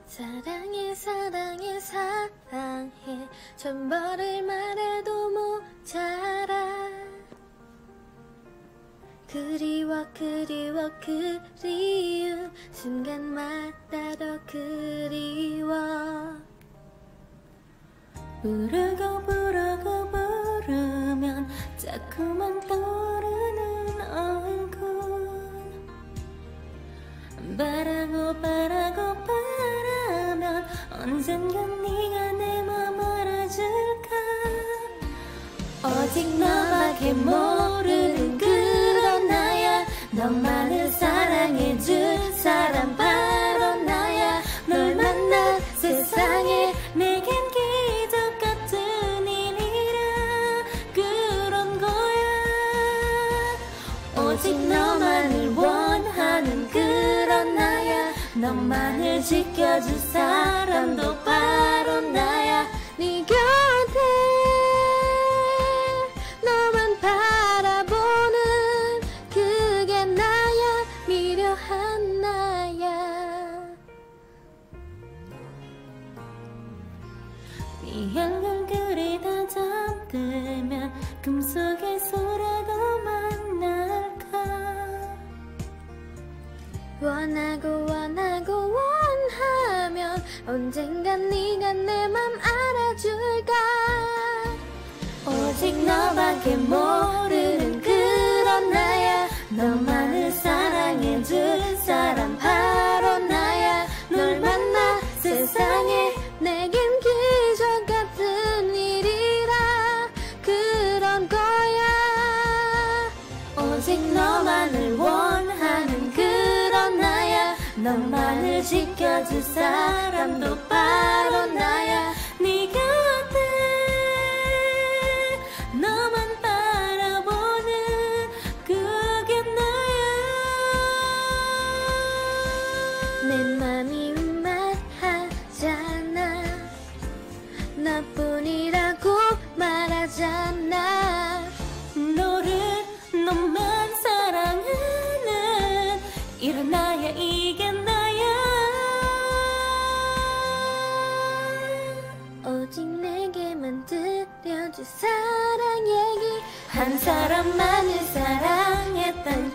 사랑해 사랑해 사랑해 전벌을 말해도 모자라. 그리워 그리워 그리운 순간마다 더 그리워. 부르고 부르고 부르면 자꾸만 떠오르는 얼굴. 바라고 바라고 바라면 언젠간 네가 내 맘 알아줄까. 오직 너밖에 모르는 그런 나야. 너만을 사랑해줄 사람 바로 나야. 널 만난 세상에 내겐 기적 같은 일이라 그런 거야. 오직 너만을 원하는 그런 나야. 너만을 지켜줄 사람도 바로 나야. 네 곁에 너만 바라보는 그게 나야. 미련한 나야. 네 얼굴이 다 잠들면 꿈속에서라도 만날까. 원하고 원하고 원하면 언젠간 네가 내 맘 알아줄까. 오직 너밖에 모르는 그런 나야. 너만을 사랑해줄 사람 바로 나야. 널 만나 세상에 내겐 기적 같은 일이라 그런 거야. 오직 너만을 원하는 그런 나야. 너만을 지켜줄 사람도 바로 나야. 네 곁에 너만 바라보는 그게 나야. 내 맘이 말하잖아. 너뿐이라고 말하잖아. 너를 너만 사랑하는 이런 나야. 이게 나야. 오직 내게만 들려줄 사랑 얘기. 한 사람만을 사랑했던